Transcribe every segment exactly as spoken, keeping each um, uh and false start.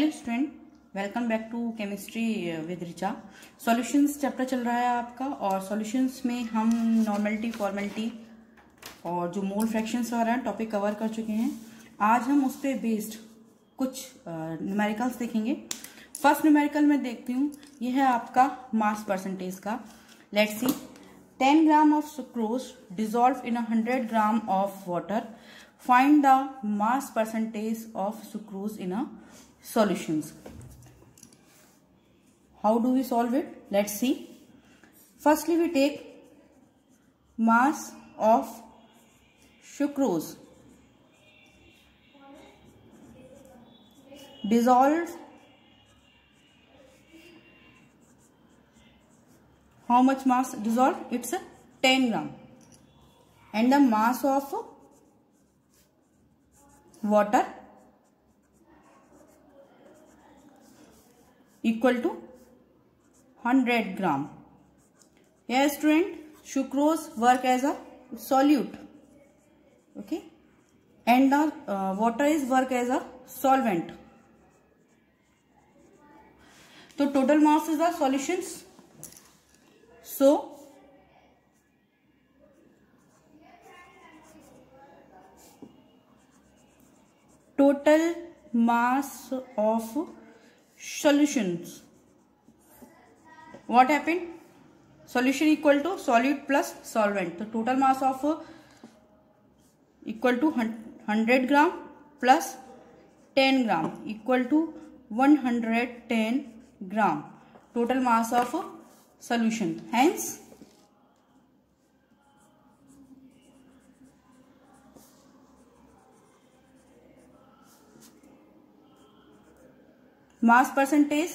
Student, welcome back to chemistry with Richa. Solutions chapter चल रहा है आपका, और सॉल्यूशंस में हम नॉर्मेलिटी, फॉर्मेलिटी और जो मोल फ्रैक्शंस वगैरह टॉपिक कवर कर चुके हैं। आज हम उस पर बेस्ड कुछ न्यूमेरिकल्स देखेंगे। फर्स्ट न्यूमेरिकल में देखती हूँ, ये है आपका मास परसेंटेज का। Let's see, ten gram of sucrose dissolve in hundred gram of water, find the mass percentage of sucrose in a solutions. How do we solve it? Let's see. Firstly, we take mass of sucrose dissolved. How much mass dissolved? It's a ten gram, and the mass of water equal to one hundred gram. Here student, sucrose work as a solute, okay, and the uh, water is work as a solvent. So total mass is the solutions. So total mass of solutions, what happened? Solution equal to solute plus solvent. So total mass of equal to one hundred gram plus ten gram equal to one hundred ten gram total mass of solution. Hence mass percentage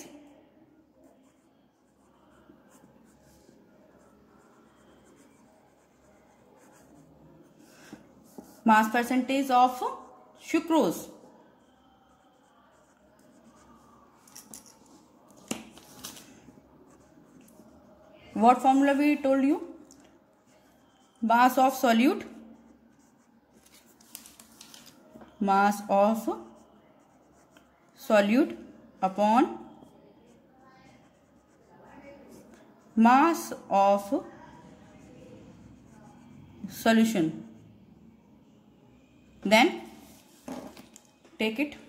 mass percentage of sucrose what formula we told you? Mass of solute mass of solute upon mass of solution. Then take it,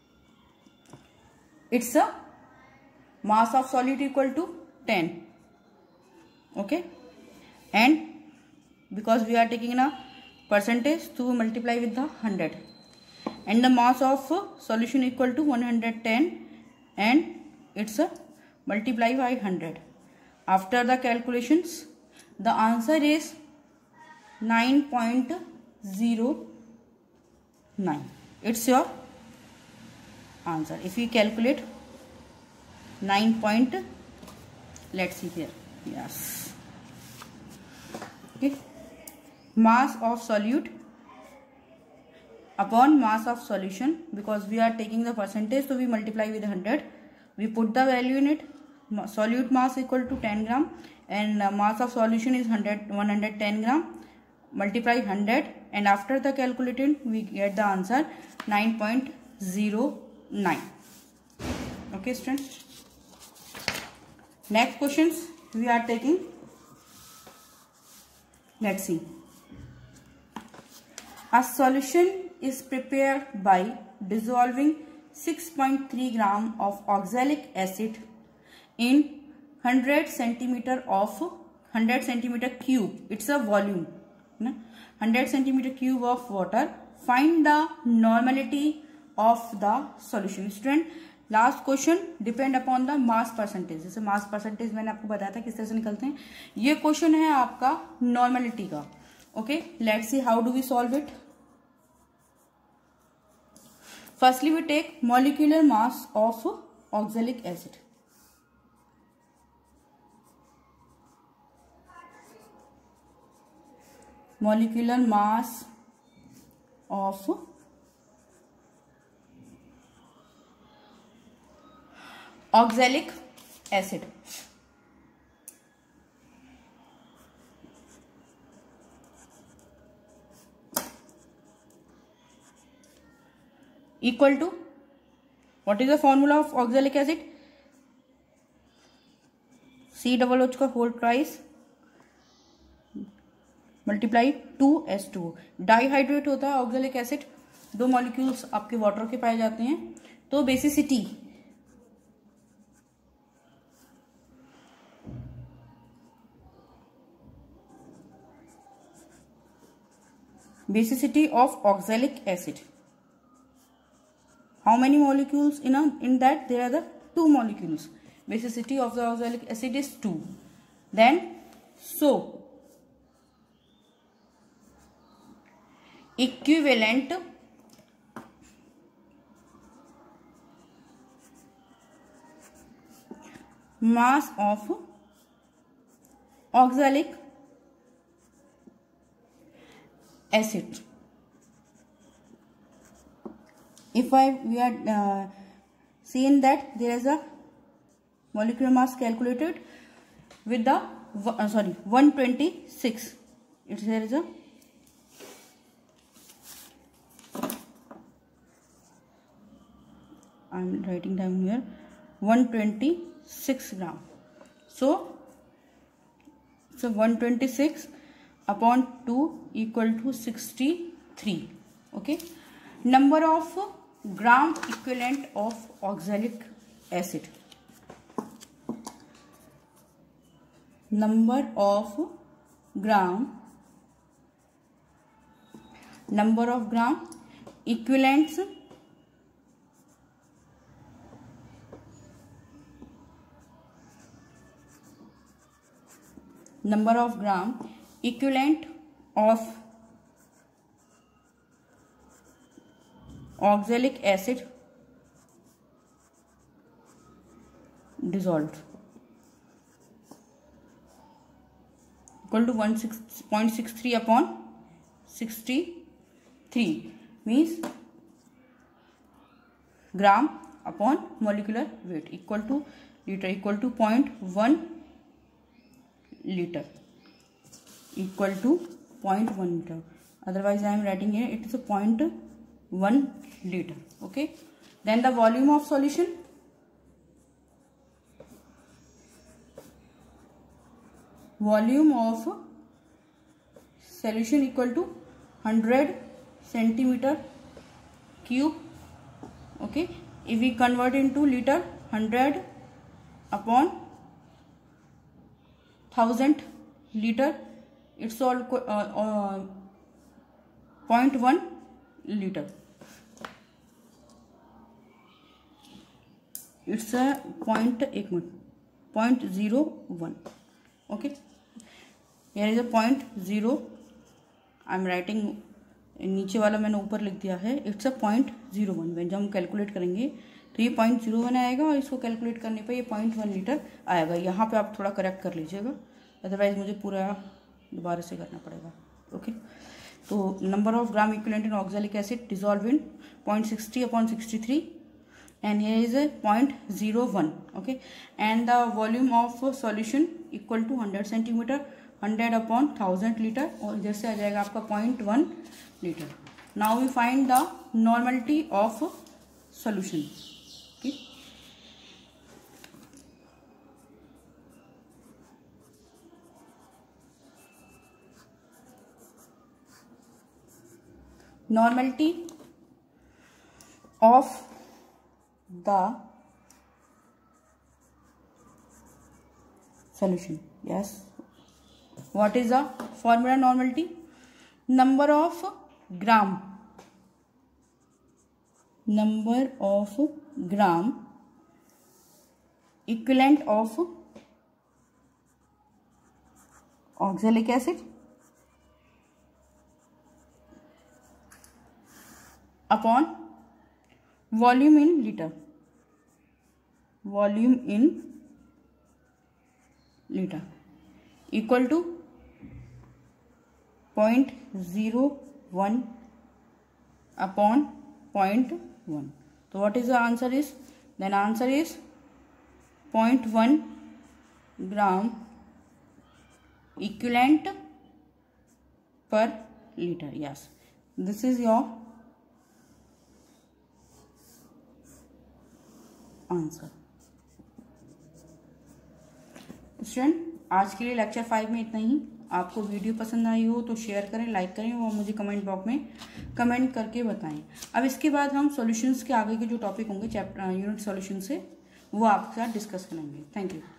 it's a mass of solute equal to ten, okay, and because we are taking a percentage to multiply with the one hundred, and the mass of solution equal to one hundred ten, and it's a multiply by one hundred. After the calculations, the answer is nine point zero nine. It's your answer. If we calculate nine point, let's see here, yes, okay, mass of solute upon mass of solution, because we are taking the percentage, so we multiply with one hundred, we put the value in it. Solute mass equal to ten gram, and uh, mass of solution is one hundred, one hundred ten gram, multiply one hundred, and after the calculating we get the answer nine point zero nine. Okay students, next questions we are taking. Let's see. A solution is prepared by dissolving six point three gram of oxalic acid in one hundred centimeter of one hundred centimeter cube. It's a volume, one hundred centimeter cube of water. Find the normality of the solution. Student, last question depend upon the mass percentage. जैसे mass percentage मैंने आपको बताया था किस तरह से निकलते हैं. ये क्वेश्चन है आपका नॉर्मेलिटी का. Okay, let's see how do we solve it. Firstly we take molecular mass of oxalic acid. molecular mass of oxalic acid. equal to What is the formula of oxalic acid? C double H का whole twice multiply two S two. Dihydrate होता है oxalic acid, दो molecules आपके water के पाए जाते हैं। तो basicity basicity of oxalic acid, how many molecules in a in that? There are the two molecules. Basicity of the oxalic acid is two. Then so equivalent mass of oxalic acid, if I we are uh, seen that there is a molecular mass calculated with the uh, sorry one twenty-six, it there is a I am writing down here one twenty-six gram. So so one twenty-six upon two equal to sixty-three. Okay, number of gram equivalent of oxalic acid, number of gram number of gram equivalents number of gram equivalent of oxalic acid dissolved equal to one point six three upon sixty-three, means gram upon molecular weight equal to liter equal to zero point one liter equal to zero point one liter. Otherwise I am writing here it is a zero point one liter. Okay, then the volume of solution, volume of solution equal to one hundred centimeter cube. Okay, if we convert into liter, one hundred upon one thousand liter, it's all uh, uh, zero point one liter. It's a point एक minute point zero one. Okay, here is a point zero. I'm writing, नीचे वाला मैंने ऊपर लिख दिया है, it's a point zero one. जब हम कैलकुलेट करेंगे तो ये point zero one आएगा और इसको कैलकुलेट करने पे ये point one लीटर आएगा. यहाँ पे आप थोड़ा करेक्ट कर लीजिएगा, अदरवाइज मुझे पूरा दोबारा से करना पड़ेगा. ओके, तो number of gram equivalent in oxalic acid dissolve in zero point six zero upon sixty-three, and here is a zero point zero one. Okay, and the volume of solution equal to one hundred centimeter, one hundred upon one thousand liter, और इधर से आ जाएगा आपका zero point one liter. Now we find the normality of solution. Okay, normality of the solution. Yes, what is the formula normality? Number of gram number of gram equivalent of oxalic acid upon volume in liter, volume in liter equal to zero point zero one upon zero point one. So what is the answer is? Then answer is zero point one gram equivalent per liter. Yes, this is your answer. Student आज के लिए lecture five में इतना ही। आपको video पसंद आई हो तो share करें, लाइक करें और मुझे कमेंट बॉक्स में कमेंट करके बताएं। अब इसके बाद हम सॉल्यूशंस के आगे के जो टॉपिक होंगे चैप्टर यूनिट सॉल्यूशन से, वो आपके साथ डिस्कस करेंगे। Thank you.